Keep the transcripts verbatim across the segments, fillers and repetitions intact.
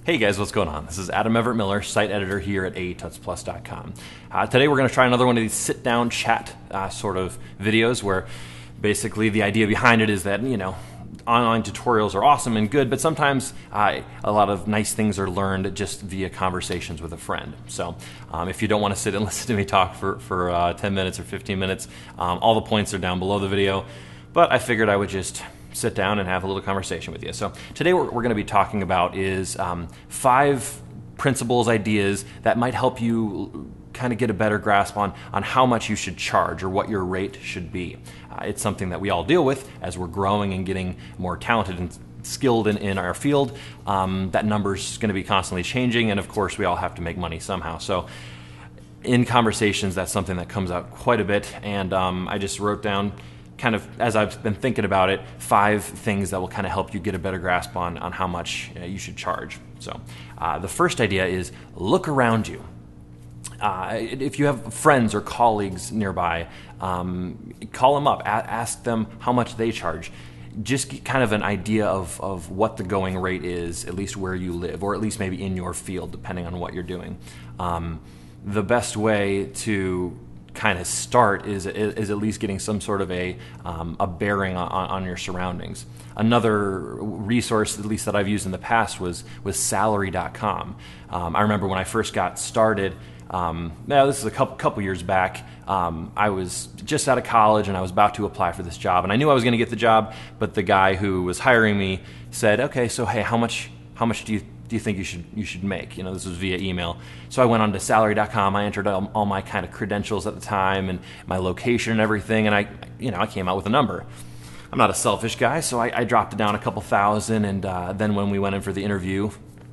Hey guys, what's going on? This is Adam Everett Miller, site editor here at A E Tuts Plus dot com. Uh, today we're going to try another one of these sit-down chat uh, sort of videos where basically the idea behind it is that, you know, online tutorials are awesome and good, but sometimes uh, a lot of nice things are learned just via conversations with a friend. So um, if you don't want to sit and listen to me talk for, for uh, ten minutes or fifteen minutes, um, all the points are down below the video, but I figured I would just sit down and have a little conversation with you. So today what we're going to be talking about is um, five principles, ideas that might help you kind of get a better grasp on, on how much you should charge or what your rate should be. Uh, it's something that we all deal with as we're growing and getting more talented and skilled in, in our field. Um, that number's going to be constantly changing, and of course we all have to make money somehow. So in conversations, that's something that comes out quite a bit, and um, I just wrote down kind of, as I've been thinking about it, five things that will kind of help you get a better grasp on, on how much uh, you should charge. So uh, the first idea is look around you. Uh, if you have friends or colleagues nearby, um, call them up, a- ask them how much they charge. Just get kind of an idea of, of what the going rate is, at least where you live, or at least maybe in your field, depending on what you're doing. Um, the best way to kind of start is, is is at least getting some sort of a um, a bearing on, on your surroundings. Another resource, at least that I've used in the past, was was salary dot com. Um, I remember when I first got started. Um, now this is a couple couple years back. Um, I was just out of college and I was about to apply for this job, and I knew I was going to get the job. But the guy who was hiring me said, "Okay, so hey, how much how much do you do you think you should you should make?" You know, this was via email. So I went on to salary dot com. I entered all, all my kind of credentials at the time and my location and everything, and I, you know, I came out with a number. I'm not a selfish guy, so I, I dropped it down a couple thousand, and uh, then when we went in for the interview,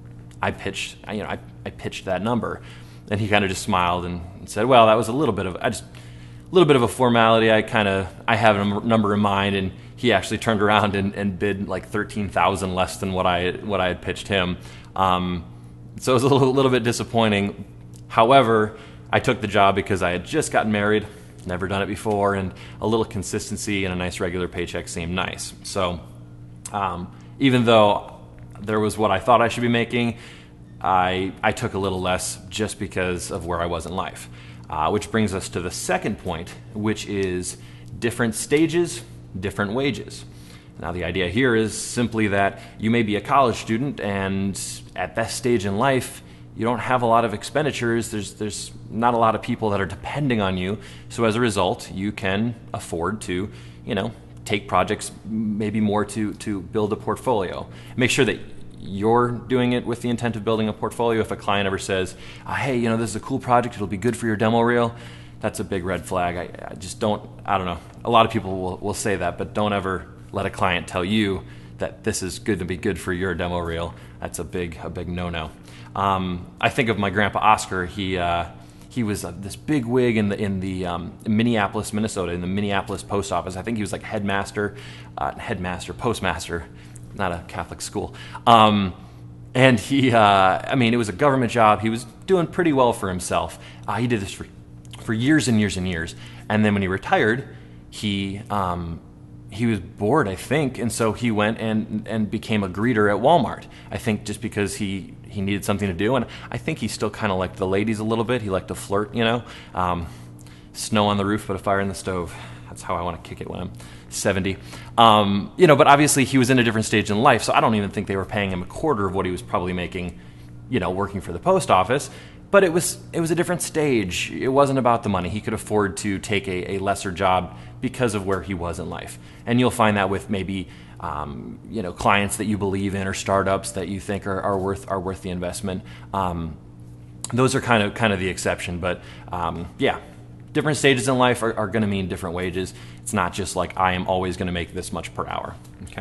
I pitched, you know, I, I pitched that number, and he kind of just smiled and said, "Well, that was a little bit of, I just, a little bit of a formality. I kind of, I have a number in mind," and he actually turned around and, and bid like thirteen thousand less than what I what I had pitched him. Um, so it was a little, little bit disappointing. However, I took the job because I had just gotten married, never done it before, and a little consistency and a nice regular paycheck seemed nice. So um, even though there was what I thought I should be making, I, I took a little less just because of where I was in life. Uh, which brings us to the second point, which is different stages, different wages. Now the idea here is simply that you may be a college student, and at that stage in life, you don't have a lot of expenditures. There's there's not a lot of people that are depending on you. So as a result, you can afford to, you know, take projects maybe more to, to build a portfolio. Make sure that you're doing it with the intent of building a portfolio. If a client ever says, uh, hey, you know, this is a cool project, it'll be good for your demo reel, that's a big red flag. I, I just don't, I don't know. A lot of people will, will say that, but don't ever let a client tell you that this is good to be good for your demo reel. That's a big, a big no-no. Um, I think of my grandpa Oscar. He uh, he was uh, this big wig in the in the um, in Minneapolis, Minnesota, in the Minneapolis post office. I think he was like headmaster, uh, headmaster, postmaster, not a Catholic school. Um, and he, uh, I mean, it was a government job. He was doing pretty well for himself. Uh, he did this for for years and years and years. And then when he retired, he um, he was bored, I think, and so he went and and became a greeter at Walmart. I think just because he he needed something to do, and I think he still kind of liked the ladies a little bit. He liked to flirt, you know. Um, snow on the roof, but a fire in the stove. That's how I want to kick it when I'm seventy. Um, you know, but obviously he was in a different stage in life, so I don't even think they were paying him a quarter of what he was probably making, you know, working for the post office. But it was it was a different stage. It wasn't about the money. He could afford to take a, a lesser job because of where he was in life. And you'll find that with maybe um, you know, clients that you believe in or startups that you think are, are worth are worth the investment. Um, those are kind of kind of the exception. But um, yeah, different stages in life are, are going to mean different wages. It's not just like I am always going to make this much per hour. Okay.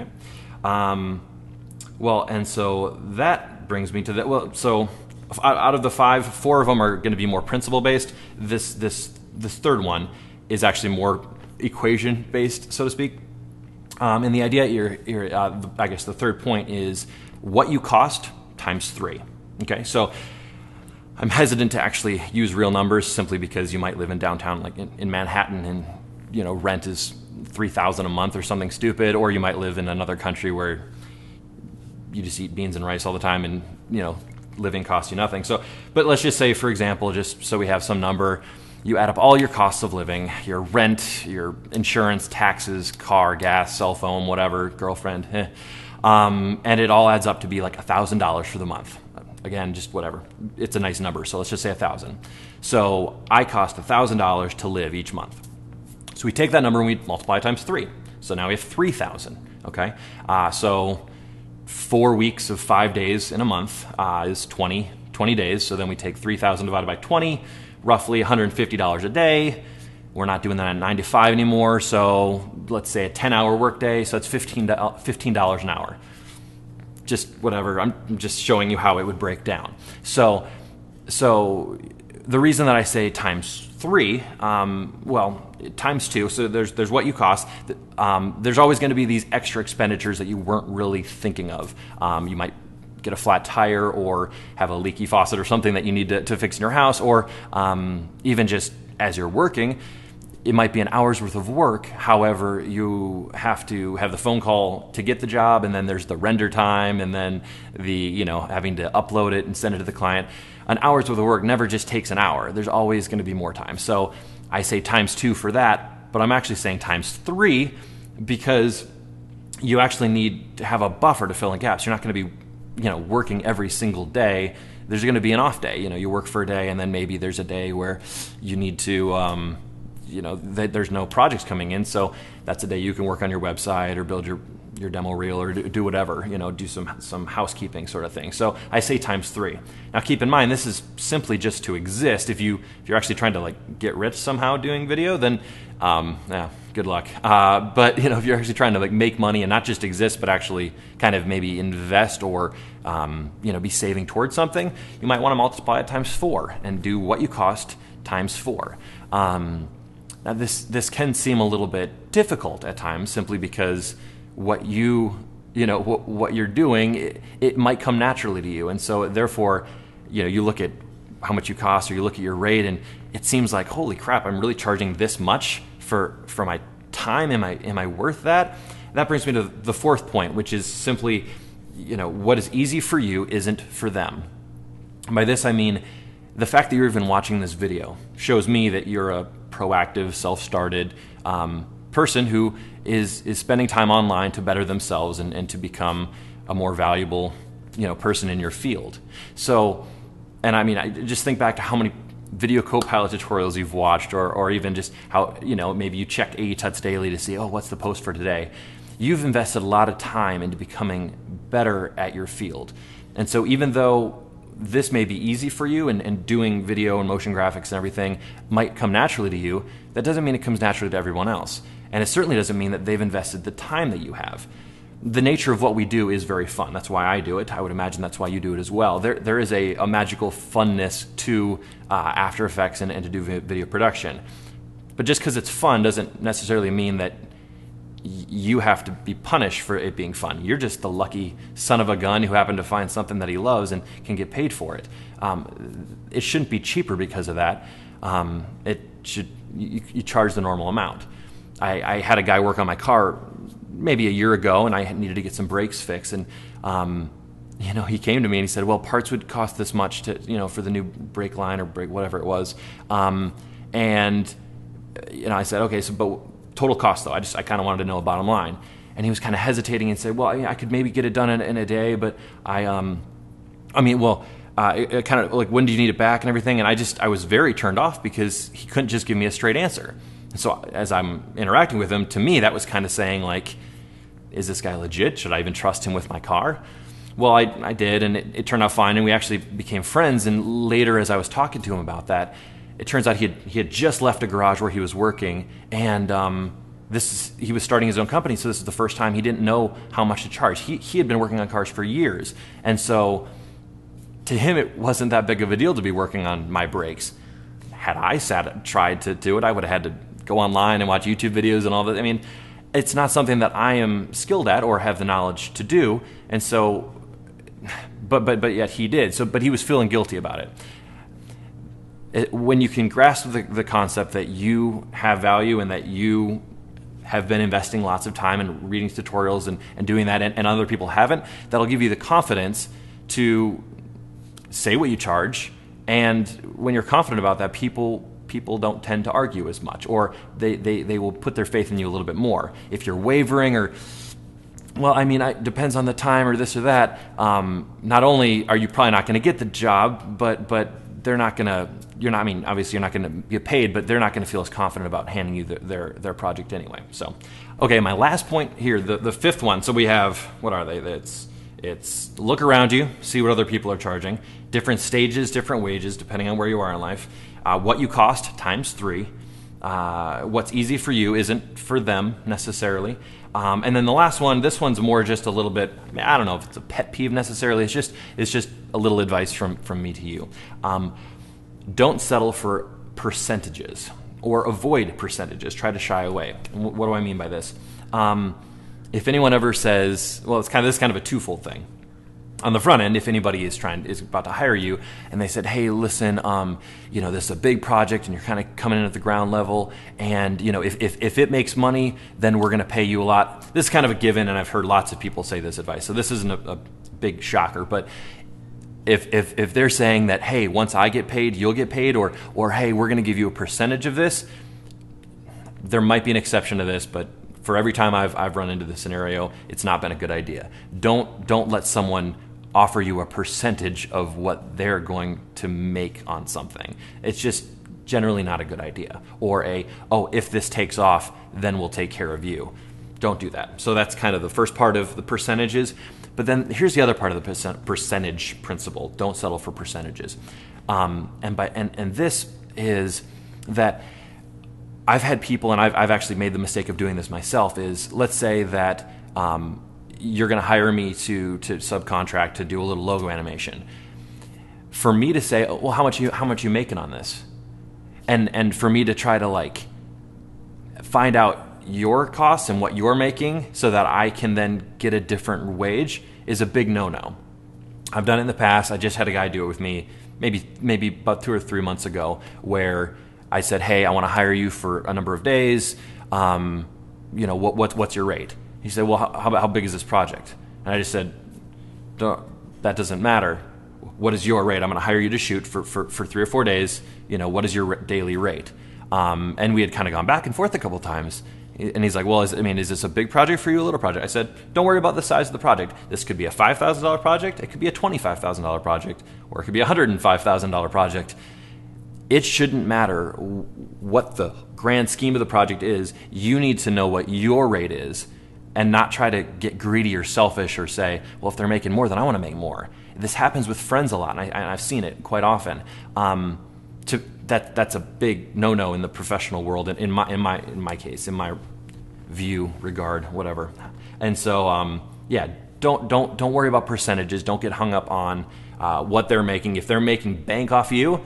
Um, well, and so that brings me to that. Well, so. Out of the five, four of them are going to be more principle based. This this this third one is actually more equation based, so to speak. Um, and the idea here, here uh, I guess the third point is what you cost times three. Okay, so I'm hesitant to actually use real numbers simply because you might live in downtown, like in, in Manhattan, and you know rent is three thousand a month or something stupid, or you might live in another country where you just eat beans and rice all the time, and you know, living costs you nothing. So, but let's just say, for example, just so we have some number, you add up all your costs of living, your rent, your insurance, taxes, car, gas, cell phone, whatever, girlfriend, eh, um, and it all adds up to be like a thousand dollars for the month. Again, just whatever. It's a nice number, so let's just say a thousand. So I cost a thousand dollars to live each month. So we take that number and we multiply it times three. So now we have three thousand. Okay, uh, so four weeks of five days in a month uh, is twenty, twenty days. So then we take three thousand divided by twenty, roughly one hundred fifty dollars a day. We're not doing that at nine to five anymore. So let's say a ten hour workday. So that's fifteen dollars an hour. Just whatever. I'm just showing you how it would break down. So, so the reason that I say times three, um, well, times two. So there's there's what you cost. Um, there's always going to be these extra expenditures that you weren't really thinking of. Um, you might get a flat tire, or have a leaky faucet, or something that you need to, to fix in your house, or um, even just as you're working. It might be an hour's worth of work. However, you have to have the phone call to get the job, and then there's the render time, and then the, you know, having to upload it and send it to the client. An hour's worth of work never just takes an hour. There's always going to be more time. So I say times two for that, but I'm actually saying times three because you actually need to have a buffer to fill in gaps. You're not going to be, you know, working every single day. There's going to be an off day. You know, you work for a day, and then maybe there's a day where you need to, um, you know, th- there's no projects coming in, so that's a day you can work on your website or build your, your demo reel, or do, do whatever, you know, do some some housekeeping sort of thing. So I say times three. Now keep in mind, this is simply just to exist. If you if you're actually trying to like get rich somehow doing video, then um, yeah, good luck. Uh, but you know, if you're actually trying to like make money and not just exist, but actually kind of maybe invest, or um, you know, be saving towards something, you might want to multiply it times four and do what you cost times four. Um, Now this this can seem a little bit difficult at times, simply because what you you know what, what you're doing, it, it might come naturally to you, and so therefore, you know, you look at how much you cost, or you look at your rate, and it seems like, holy crap, I'm really charging this much for for my time. Am I am I worth that? That brings me to the fourth point, which is simply, you know, what is easy for you isn't for them. And by this I mean, the fact that you're even watching this video shows me that you're a proactive, self-started um, person who is is spending time online to better themselves and, and to become a more valuable, you know, person in your field. So, and I mean, I just think back to how many video Copilot tutorials you've watched, or or even just how, you know, maybe you checked A E Tuts Daily to see, oh, what's the post for today? You've invested a lot of time into becoming better at your field. And so even though this may be easy for you, and, and doing video and motion graphics and everything might come naturally to you, that doesn't mean it comes naturally to everyone else. And it certainly doesn't mean that they've invested the time that you have. The nature of what we do is very fun. That's why I do it. I would imagine that's why you do it as well. There, there is a, a magical funness to uh, After Effects and, and to do video production. But just because it's fun doesn't necessarily mean that you have to be punished for it being fun. You're just the lucky son of a gun who happened to find something that he loves and can get paid for it. Um, it shouldn't be cheaper because of that. Um, it should you, you charge the normal amount. I, I had a guy work on my car maybe a year ago, and I needed to get some brakes fixed, and um, you know, he came to me and he said, "Well, parts would cost this much to, you know, for the new brake line or brake whatever it was," um, and you know, I said, "Okay, so but." Total cost though, I just I kind of wanted to know a bottom line, and he was kind of hesitating and said, "Well, yeah, I could maybe get it done in, in a day, but I um, I mean, well, uh, it, it kind of like, when do you need it back and everything?" And I just I was very turned off because he couldn't just give me a straight answer. And so as I'm interacting with him, to me that was kind of saying like, "Is this guy legit? Should I even trust him with my car?" Well, I I did, and it, it turned out fine, and we actually became friends. And later, as I was talking to him about that, it turns out he had, he had just left a garage where he was working, and um, this is, he was starting his own company, so this is the first time he didn't know how much to charge. He, he had been working on cars for years, and so to him it wasn't that big of a deal to be working on my brakes. Had I sat tried to do it, I would have had to go online and watch YouTube videos and all that. I mean, it's not something that I am skilled at or have the knowledge to do, and so, but but but yet he did. So, but he was feeling guilty about it. It, when you can grasp the, the concept that you have value and that you have been investing lots of time in reading tutorials and, and doing that, and, and other people haven't, that'll give you the confidence to say what you charge. And when you're confident about that, people people don't tend to argue as much, or they, they, they will put their faith in you a little bit more. If you're wavering or, well, I mean, it depends on the time or this or that, um, not only are you probably not going to get the job, but but they're not going to, you're not, I mean, obviously you're not going to get paid, but they're not going to feel as confident about handing you the, their their project anyway. So, okay, my last point here, the, the fifth one. So we have, what are they? It's, it's look around you, see what other people are charging, different stages, different wages, depending on where you are in life. Uh, what you cost times three. Uh, what's easy for you isn't for them necessarily. Um, and then the last one, this one's more just a little bit, I mean, I don't know if it's a pet peeve necessarily. It's just it's just a little advice from, from me to you. Um, don't settle for percentages or avoid percentages. Try to shy away. What do I mean by this? Um, if anyone ever says, well, it's kind of this is kind of a twofold thing. On the front end, if anybody is trying is about to hire you, and they said, "Hey, listen, um, you know, this is a big project, and you're kind of coming in at the ground level, and you know, if if, if it makes money, then we're going to pay you a lot." This is kind of a given, and I've heard lots of people say this advice, so this isn't a, a big shocker. But if if if they're saying that, "Hey, once I get paid, you'll get paid," or or "Hey, we're going to give you a percentage of this," there might be an exception to this, but for every time I've I've run into this scenario, it's not been a good idea. Don't don't let someone offer you a percentage of what they're going to make on something. It's just generally not a good idea. Or a, oh, if this takes off, then we'll take care of you. Don't do that. So that's kind of the first part of the percentages. But then here's the other part of the percent, percentage principle. Don't settle for percentages. Um, and by and, and this is that I've had people, and I've, I've actually made the mistake of doing this myself, is let's say that um, you're going to hire me to to subcontract to do a little logo animation. For me to say, well, how much you how much you making on this, and and for me to try to like find out your costs and what you're making so that I can then get a different wage is a big no-no. I've done it in the past. I just had a guy do it with me, maybe maybe about two or three months ago, where I said, hey, I want to hire you for a number of days. Um, you know, what what what's your rate? He said, well, how, how, how big is this project? And I just said, that doesn't matter. What is your rate? I'm going to hire you to shoot for, for, for three or four days. You know, what is your daily rate? Um, and we had kind of gone back and forth a couple times. And he's like, well, is, I mean, is this a big project for you, a little project? I said, don't worry about the size of the project. This could be a five thousand dollars project. It could be a twenty-five thousand dollars project, or it could be a one hundred five thousand dollars project. It shouldn't matter what the grand scheme of the project is. You need to know what your rate is, and not try to get greedy or selfish or say, well, if they're making more, then I want to make more. This happens with friends a lot, and I, I've seen it quite often. Um, to, that that's a big no-no in the professional world, in, in my in my in my case, in my view, regard, whatever. And so, um, yeah, don't don't don't worry about percentages. Don't get hung up on uh, what they're making. If they're making bank off you,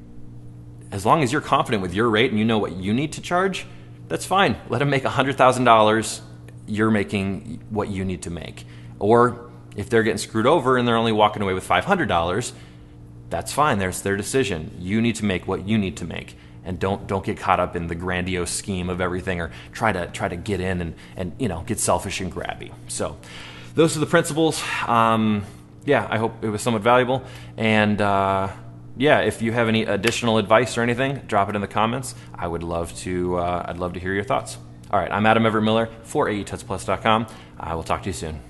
as long as you're confident with your rate and you know what you need to charge, that's fine. Let them make one hundred thousand dollars. You're making what you need to make. Or if they're getting screwed over and they're only walking away with five hundred dollars, that's fine. There's their decision. You need to make what you need to make. And don't don't get caught up in the grandiose scheme of everything, or try to try to get in and, and you know get selfish and grabby. So those are the principles. Um, yeah, I hope it was somewhat valuable. And uh, yeah, if you have any additional advice or anything, drop it in the comments. I would love to uh, I'd love to hear your thoughts. All right, I'm Adam Everett Miller for A E Tuts Plus dot com. I will talk to you soon.